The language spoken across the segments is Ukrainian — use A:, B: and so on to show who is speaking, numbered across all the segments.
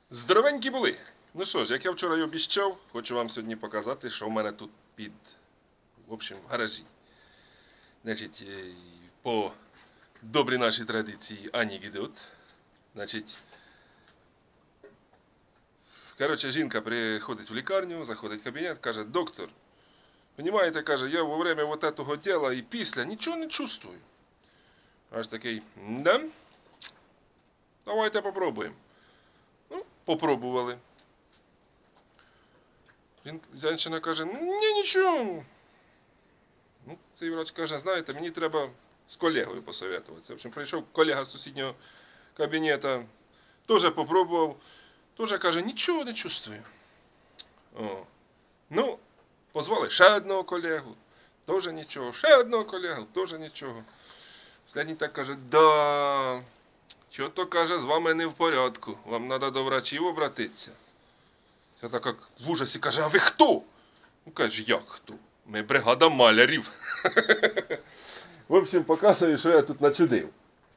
A: Здоровенькі були! Ну що ж, як я вчора й обіцяв, хочу вам сьогодні показати, що в мене тут в гаражі. Значить, по добрій нашій традиції анекдот. Значить, коротше, жінка приходить в лікарню, заходить в кабінет, каже: доктор, понимаете, каже, я во время вот этого дела і після нічого не чувствую. Аж такий: да? Давайте попробуємо. Ну, попробували. Жінка каже: ні, нічого. Ну, цей врач каже: знаєте, мені треба з колегою посоветуватися. В общем, прийшов колега з сусіднього кабінету, теж попробував, теж каже: нічого не чувствую. О. Ну, позвали ще одного колегу, теж нічого, ще одного колегу, теж нічого. Останній так каже: да, що то, каже, з вами не в порядку, вам треба до врачів обратитися. Це так як в ужасі каже: а ви хто? Ну, каже: як хто? Ми бригада малярів. В общем, показую, що я тут начудив.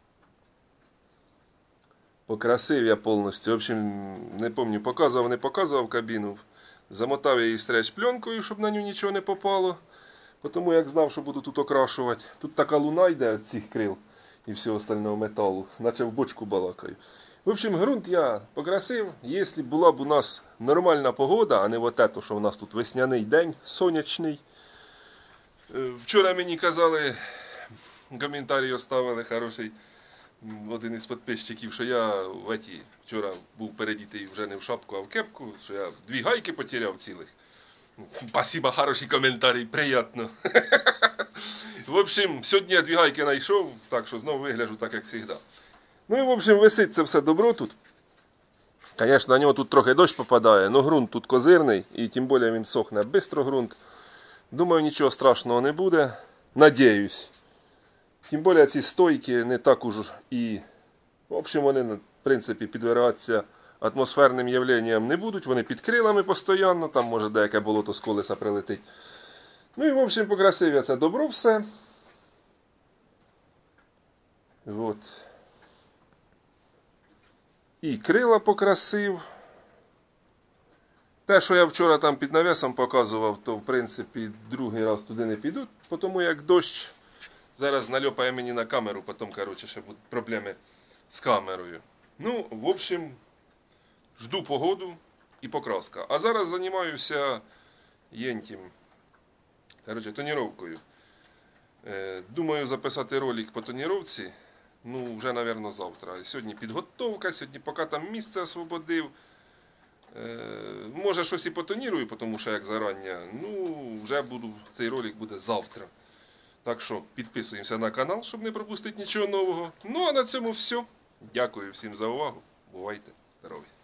A: Покрасив я повністю. В общем, не пам'ятаю, показував, не показував кабіну. Замотав я її стреч-пленкою, щоб на нього нічого не попало. Тому як знав, що буду тут окрашувати. Тут така луна йде від цих крил і всього остального металу. Наче в бочку балакаю. В общем, ґрунт я покрасив. Якщо була б у нас нормальна погода, а не вот это, що у нас тут весняний день, сонячний. Вчора мені казали, коментарі оставили хороший один із підписчиків, що я вчора був передітий вже не в шапку, а в кепку, що я 2 гайки потеряв цілих. Спасибо, хороший коментарій, приємно. В общем, сьогодні я 2 гайки знайшов, так що знову вигляджу так, як завжди. Ну і в общем, висить це все добро тут. Звісно, на нього тут трохи дощ попадає, але ґрунт тут козирний, і тим більше він сохне швидко ґрунт. Думаю, нічого страшного не буде. Надіюсь. Тим більше ці стойки не так уж і... В общем, вони, в принципі, підвергатися атмосферним явленням не будуть. Вони під крилами постійно, там може деяке болото з колеса прилетить. Ну і в общем, покрасив я це добро все. Вот. І крила покрасив. Те, що я вчора там під навісом показував, то в принципі другий раз туди не піду, тому як дощ зараз нальопає мені на камеру, потім, коротше, ще будуть проблеми з камерою. Ну, в общем, жду погоду і покраска. А зараз займаюся тоніровкою. Думаю записати ролик по тоніровці, ну, вже, мабуть, завтра. Сьогодні підготовка, сьогодні поки там місце освободив. Може щось і потонірую, тому що як зарання. Ну, вже цей ролик буде завтра. Так що підписуємося на канал, щоб не пропустити нічого нового. Ну а на цьому все. Дякую всім за увагу. Бувайте здорові!